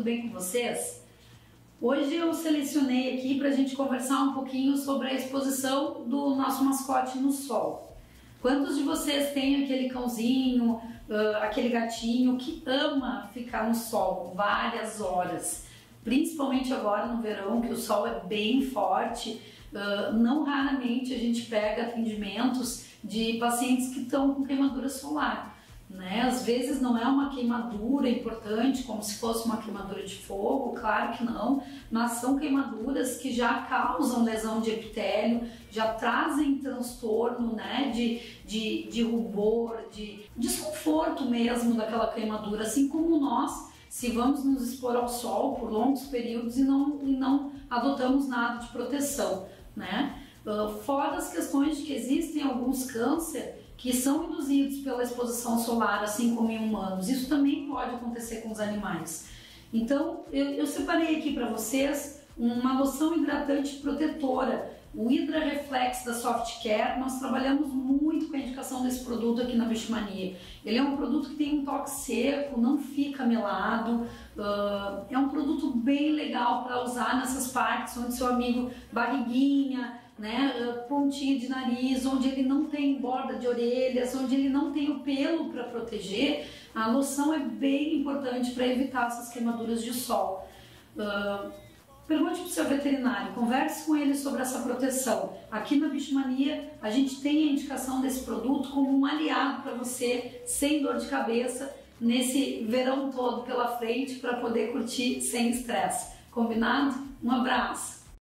tudo bem com vocês? Hoje eu selecionei aqui para a gente conversar um pouquinho sobre a exposição do nosso mascote no sol. Quantos de vocês têm aquele cãozinho, aquele gatinho que ama ficar no sol várias horas? Principalmente agora no verão, que o sol é bem forte, não raramente a gente pega atendimentos de pacientes que estão com queimadura solar, né? Às vezes não é uma queimadura importante, como se fosse uma queimadura de fogo, claro que não, mas são queimaduras que já causam lesão de epitélio, já trazem transtorno, né, de rubor, de desconforto mesmo daquela queimadura, assim como nós, se vamos nos expor ao sol por longos períodos e não adotamos nada de proteção, né? Fora as questões de que existem alguns cânceres que são induzidos pela exposição solar, assim como em humanos. Isso também pode acontecer com os animais. Então, eu separei aqui para vocês uma loção hidratante protetora, o Hydra Reflex da Softcare. Nós trabalhamos muito com a indicação desse produto aqui na Bichomania. Ele é um produto que tem um toque seco, não fica melado, é um produto bem legal para usar nessas partes onde seu amigo barriguinha, né, pontinha de nariz, onde ele não tem borda de orelhas, onde ele não tem o pelo para proteger. A loção é bem importante para evitar essas queimaduras de sol. Pergunte para o seu veterinário, converse com ele sobre essa proteção. Aqui na Bichomania a gente tem a indicação desse produto como um aliado para você, sem dor de cabeça, nesse verão todo pela frente, para poder curtir sem estresse. Combinado? Um abraço!